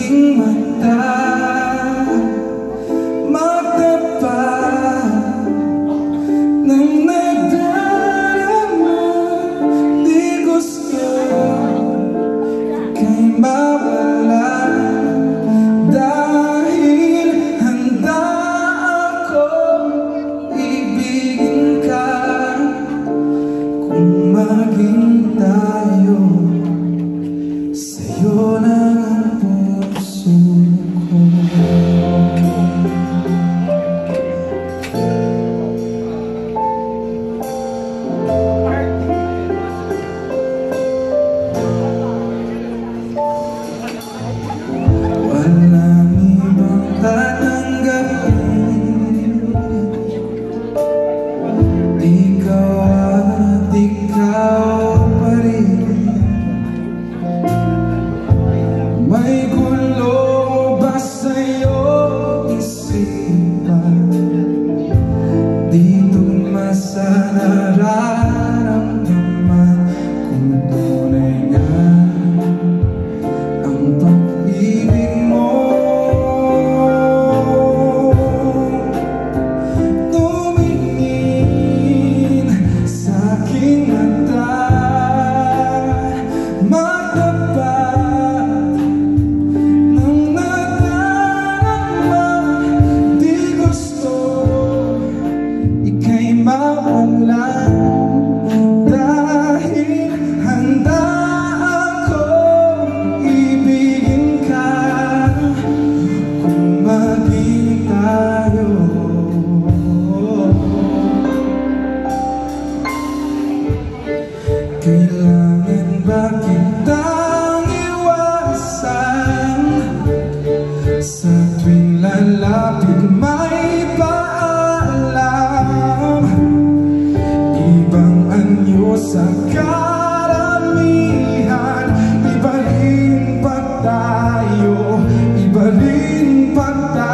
aking mata, magtapat ng nagdarama. Di gusto ika'y mawala, dahil handa akong ibigin ka. Kung maging tayo, sa'yo na ang puso ko. Walang ibang tatanggapin, ikaw at ikaw pa rin. May gulo ba sa'yo isipan? Dito masa nararamdaman kung tunay nga ang pag-ibig mo. Tumingin sa aking mata, magtapat ng nadarama. Di gusto ika'y mawala, dahil handa akong ibigin ka. Kung maging tayo, kailangan ba kitang iwasan? Sa tuwing lalapit may paalam, ibang anyo sa karamihan. Iba rin pa tayo, iba rin pa tayo.